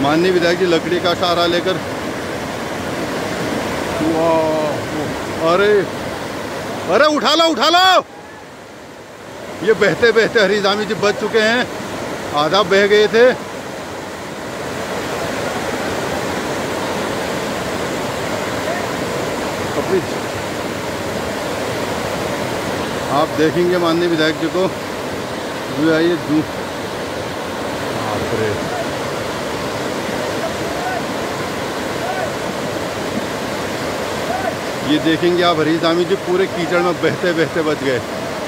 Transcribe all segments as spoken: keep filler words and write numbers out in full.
माननीय विधायक जी लकड़ी का सहारा लेकर, अरे अरे उठा लो उठा लो। ये बहते बहते हरिजामी जी बच चुके हैं, आधा बह गए थे। अपनी आप देखेंगे माननीय विधायक जी को जो आइए जू ये देखेंगे आप हरिजामी जी पूरे कीचड़ में बहते बहते बच गए।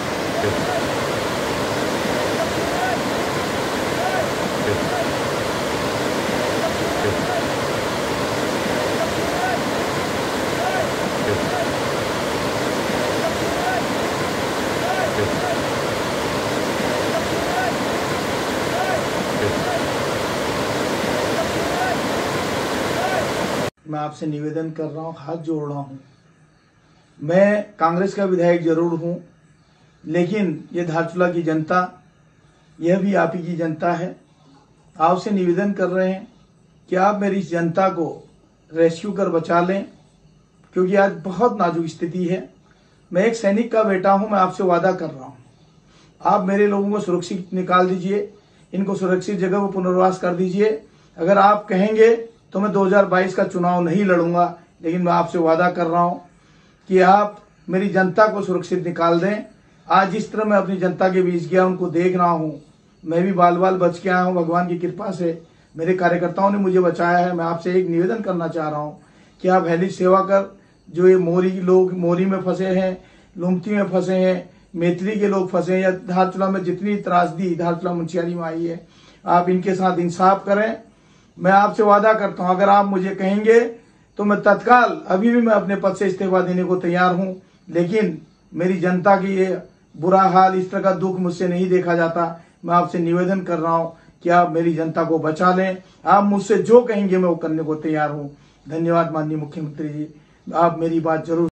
मैं आपसे निवेदन कर रहा हूँ, हाथ जोड़ रहा हूँ। मैं कांग्रेस का विधायक जरूर हूँ, लेकिन ये धारचूला की जनता, यह भी आप ही की जनता है। आपसे निवेदन कर रहे हैं कि आप मेरी इस जनता को रेस्क्यू कर बचा लें, क्योंकि आज बहुत नाजुक स्थिति है। मैं एक सैनिक का बेटा हूँ, मैं आपसे वादा कर रहा हूँ, आप मेरे लोगों को सुरक्षित निकाल दीजिए, इनको सुरक्षित जगह पर पुनर्वास कर दीजिए। अगर आप कहेंगे तो मैं दो हज़ार बाईस का चुनाव नहीं लड़ूंगा, लेकिन मैं आपसे वादा कर रहा हूं कि आप मेरी जनता को सुरक्षित निकाल दें। आज जिस तरह मैं अपनी जनता के बीच गया, उनको देख रहा हूं, मैं भी बाल बाल बच के आया हूं। भगवान की कृपा से मेरे कार्यकर्ताओं ने मुझे बचाया है। मैं आपसे एक निवेदन करना चाह रहा हूं कि आप हेली सेवा कर, जो ये मोरी लोग मोरी में फंसे हैं, लुमती में फंसे हैं, मैत्री के लोग फंसे हैं, या धारचूला में जितनी त्रासदी धारचूला मुंशियारी में आई है, आप इनके साथ इंसाफ करें। मैं आपसे वादा करता हूं, अगर आप मुझे कहेंगे तो मैं तत्काल अभी भी मैं अपने पद से इस्तीफा देने को तैयार हूं, लेकिन मेरी जनता की ये बुरा हाल, इस तरह का दुख मुझसे नहीं देखा जाता। मैं आपसे निवेदन कर रहा हूं कि आप मेरी जनता को बचा लें। आप मुझसे जो कहेंगे मैं वो करने को तैयार हूं। धन्यवाद माननीय मुख्यमंत्री जी, आप मेरी बात जरूर